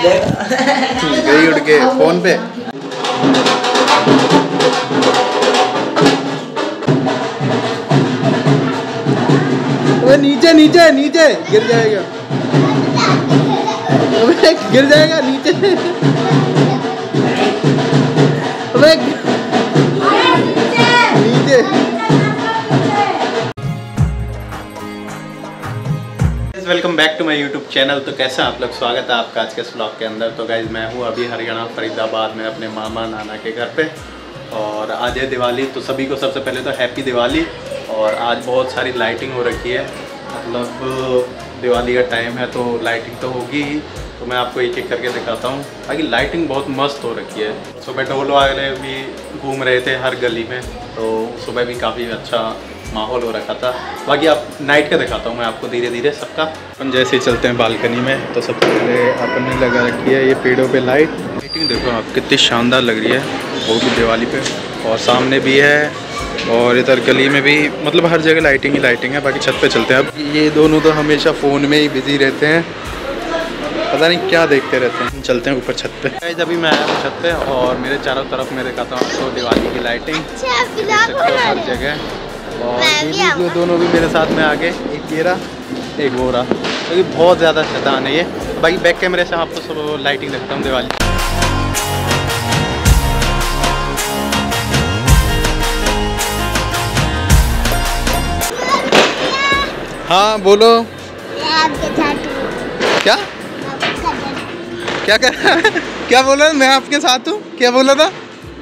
गई उड़ के फोन पे। वो नीचे नीचे नीचे गिर जाएगा, गिर जाएगा नीचे। नीचे। Welcome back to my YouTube channel. तो कैसा आप लोग, स्वागत है आपका आज के इस व्लॉग के अंदर। तो गाइज मैं हूँ अभी हरियाणा फरीदाबाद में अपने मामा नाना के घर पे, और आज है दिवाली। तो सभी को सबसे पहले तो हैप्पी दिवाली। और आज बहुत सारी लाइटिंग हो रखी है, मतलब दिवाली का टाइम है तो लाइटिंग तो होगी ही। तो मैं आपको एक एक करके दिखाता हूँ। बाकी लाइटिंग बहुत मस्त हो रखी है। सुबह ढोल वाले भी घूम रहे थे हर गली में, तो सुबह भी काफ़ी अच्छा माहौल हो रखा था। बाकी आप नाइट का दिखाता हूँ मैं आपको धीरे धीरे सबका। अपन जैसे ही चलते हैं बालकनी में, तो सबसे पहले अपन ने लगा रखी है ये पेड़ों पे लाइटिंग। देखो आप कितनी शानदार लग रही है, वो भी दिवाली पे। और सामने भी है और इधर गली में भी, मतलब हर जगह लाइटिंग ही लाइटिंग है। बाकी छत पे चलते हैं। अब ये दोनों तो हमेशा फ़ोन में ही बिजी रहते हैं, पता नहीं क्या देखते रहते हैं। चलते हैं ऊपर छत पे। अभी मैं आया हूँ छत पे, और मेरे चारों तरफ मैं दिखाता हूँ आपको दिवाली की लाइटिंग हर जगह। और ये दोनों भी मेरे साथ में आ गए, एक ये रहा एक वो रहा, क्योंकि बहुत ज़्यादा शैतान है ये। बाकी बैक कैमरे से आपको सब लाइटिंग दिखाता हूँ दिवाली। हाँ बोलो। क्या क्या कर रहा है? क्या बोला? मैं आपके साथ हूँ, क्या बोला था?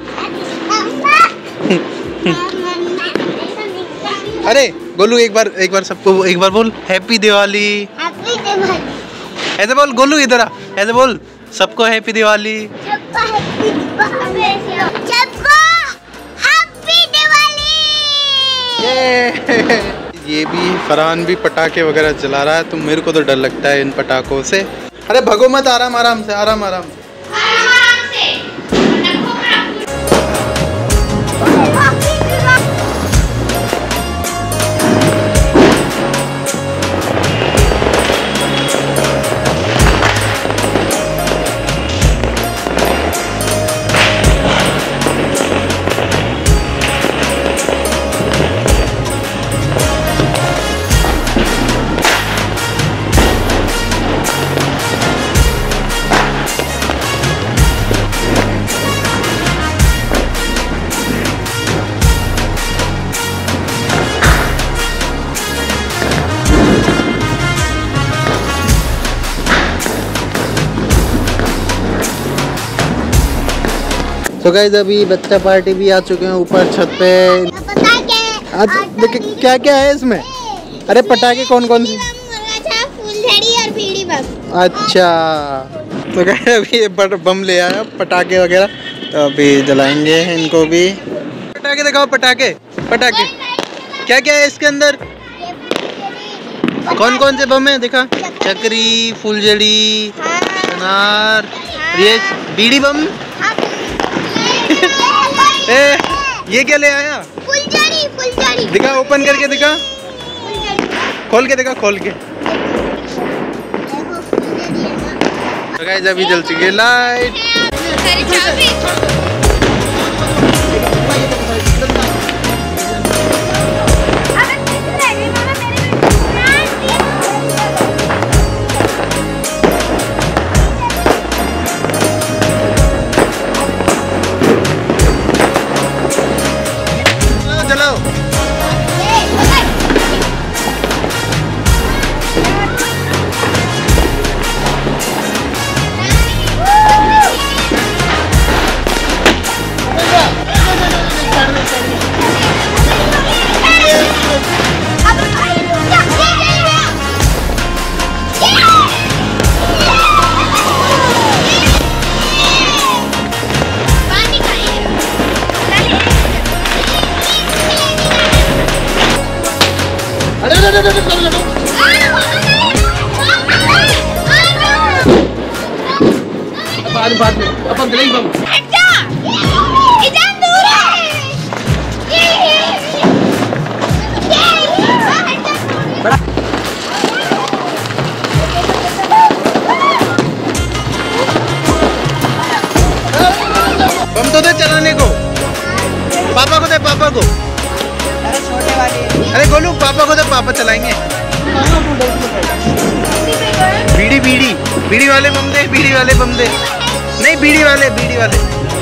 अरे गोलू एक बार सबको एक बार बोल हैप्पी दिवाली। हैप्पी दिवाली ऐसे बोल गोलू, इधर आ, ऐसे बोल सबको हैप्पी दिवाली। सबको हैप्पी दिवाली। ये भी फरहान भी पटाखे वगैरह जला रहा है, तो मेरे को तो डर लगता है इन पटाखों से। अरे भगो मत, आराम आराम से, आराम आराम से। तो गाइस अभी बच्चा पार्टी भी आ चुके हैं ऊपर छत पे। देखिए क्या क्या है इसमें। अरे पटाखे कौन कौन से? फूलझड़ी और बीड़ी बम। अच्छा, तो गाइस अभी ये बम ले आया, पटाखे वगैरह, तो अभी जलाएंगे इनको भी। पटाखे दिखाओ, पटाखे पटाखे क्या क्या है इसके अंदर? कौन कौन से बम है दिखा? चक्री, फूलझड़ी, अनार, ये बीड़ी बम। ये क्या ले आया? फुलझड़ी। फुलझड़ी दिखा, ओपन करके दिखा, खोल के दिखा, खोल के। तो गाइस अभी जल चुकी है लाइट। बाद में अपन जलेंगे बम। वापस चलाएंगे। बीड़ी बीड़ी बीड़ी वाले बम दे, बीड़ी वाले बम दे। नहीं बीड़ी वाले, बीड़ी वाले।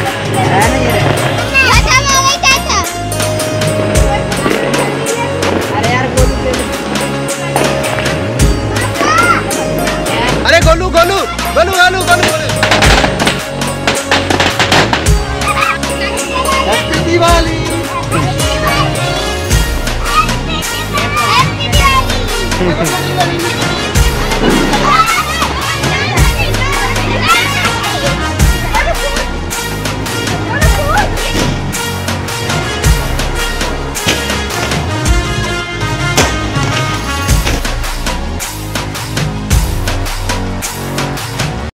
अरे गोलू गोलू गोलू गोलू गोलू गोलू। हैप्पी दिवाली।